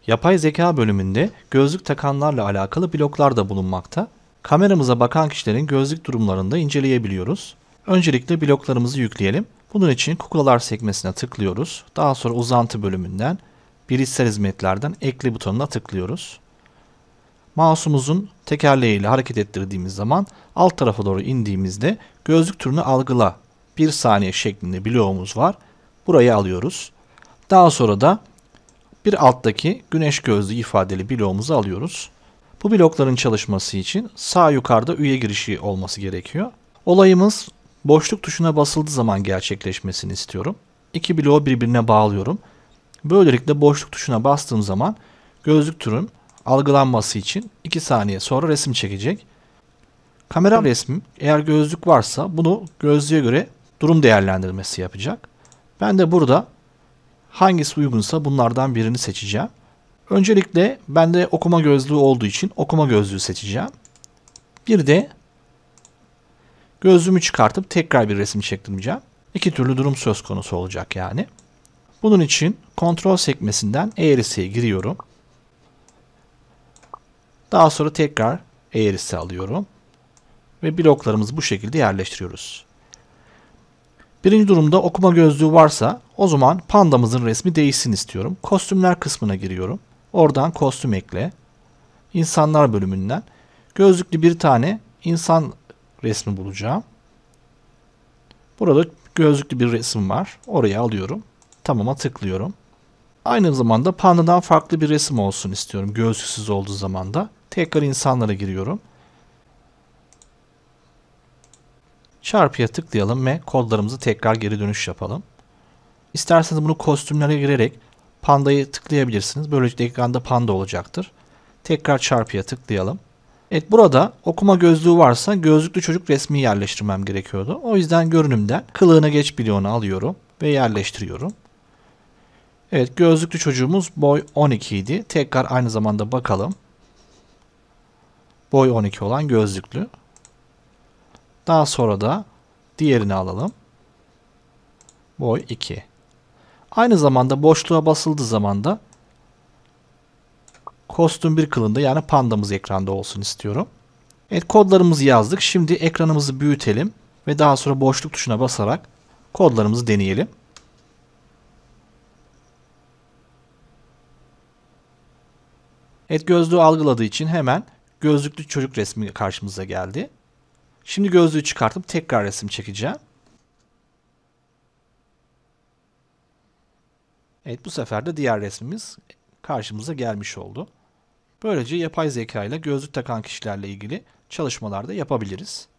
Yapay zeka bölümünde gözlük takanlarla alakalı bloklar da bulunmakta. Kameramıza bakan kişilerin gözlük durumlarını da inceleyebiliyoruz. Öncelikle bloklarımızı yükleyelim. Bunun için kuklalar sekmesine tıklıyoruz. Daha sonra uzantı bölümünden bilişsel hizmetlerden ekle butonuna tıklıyoruz. Mouse'umuzun tekerleğiyle hareket ettirdiğimiz zaman alt tarafa doğru indiğimizde gözlük türünü algıla 1 saniye şeklinde bloğumuz var. Burayı alıyoruz. Daha sonra da bir alttaki güneş gözlüğü ifadeli bloğumuzu alıyoruz. Bu blokların çalışması için sağ yukarıda üye girişi olması gerekiyor. Olayımız boşluk tuşuna basıldığı zaman gerçekleşmesini istiyorum. İki bloğu birbirine bağlıyorum. Böylelikle boşluk tuşuna bastığım zaman gözlük türün algılanması için 2 saniye sonra resim çekecek. Kamera resmi eğer gözlük varsa bunu gözlüğe göre durum değerlendirmesi yapacak. Ben de burada hangisi uygunsa bunlardan birini seçeceğim. Öncelikle bende okuma gözlüğü olduğu için okuma gözlüğü seçeceğim. Bir de gözlüğümü çıkartıp tekrar bir resim çektireceğim. İki türlü durum söz konusu olacak yani. Bunun için kontrol sekmesinden eğrisiye giriyorum. Daha sonra tekrar eğrisi alıyorum. Ve bloklarımızı bu şekilde yerleştiriyoruz. Birinci durumda okuma gözlüğü varsa o zaman pandamızın resmi değişsin istiyorum. Kostümler kısmına giriyorum. Oradan kostüm ekle. İnsanlar bölümünden gözlüklü bir tane insan resmi bulacağım. Burada gözlüklü bir resim var. Oraya alıyorum. Tamam'a tıklıyorum. Aynı zamanda pandadan farklı bir resim olsun istiyorum. Gözlüksüz olduğu zaman da. Tekrar insanlara giriyorum. Çarpıya tıklayalım ve kodlarımızı tekrar geri dönüş yapalım. İsterseniz bunu kostümlere girerek pandayı tıklayabilirsiniz. Böylelikle ekranda panda olacaktır. Tekrar çarpıya tıklayalım. Evet, burada okuma gözlüğü varsa gözlüklü çocuk resmi yerleştirmem gerekiyordu. O yüzden görünümden kılığına geç bloğunu alıyorum ve yerleştiriyorum. Evet, gözlüklü çocuğumuz boy 12 idi. Tekrar aynı zamanda bakalım. Boy 12 olan gözlüklü. Daha sonra da diğerini alalım. Boy 2. Aynı zamanda boşluğa basıldığı zaman da kostüm bir kılığında yani pandamız ekranda olsun istiyorum. Evet, kodlarımızı yazdık. Şimdi ekranımızı büyütelim ve daha sonra boşluk tuşuna basarak kodlarımızı deneyelim. Evet, gözlüğü algıladığı için hemen gözlüklü çocuk resmi karşımıza geldi. Şimdi gözlüğü çıkartıp tekrar resim çekeceğim. Evet, bu sefer de diğer resmimiz karşımıza gelmiş oldu. Böylece yapay zeka ile gözlük takan kişilerle ilgili çalışmalar da yapabiliriz.